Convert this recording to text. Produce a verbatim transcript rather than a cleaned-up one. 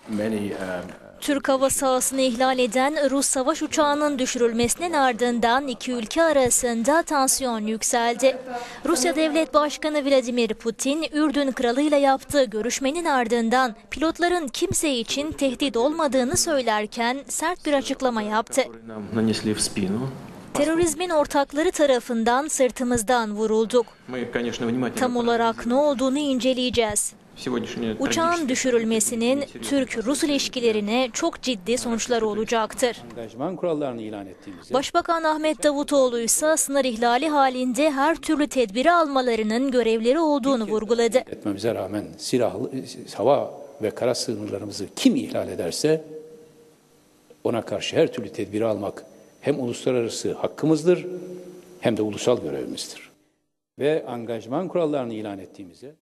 many. Türk hava sahasını ihlal eden Rus savaş uçağının düşürülmesinin ardından iki ülke arasında tansiyon yükseldi. Rusya Devlet Başkanı Vladimir Putin, Ürdün Kralı ile yaptığı görüşmenin ardından pilotların kimse için tehdit olmadığını söylerken sert bir açıklama yaptı. Terörizmin ortakları tarafından sırtımızdan vurulduk. Tam olarak ne olduğunu inceleyeceğiz. Uçağın düşürülmesinin Türk-Rus ilişkilerine çok ciddi sonuçları olacaktır. Başbakan Ahmet Davutoğlu ise sınır ihlali halinde her türlü tedbiri almalarının görevleri olduğunu vurguladı. Etmemize rağmen silahlı hava ve kara sınırlarımızı kim ihlal ederse ona karşı her türlü tedbiri almak hem uluslararası hakkımızdır hem de ulusal görevimizdir. Ve angajman kurallarını ilan ettiğimizde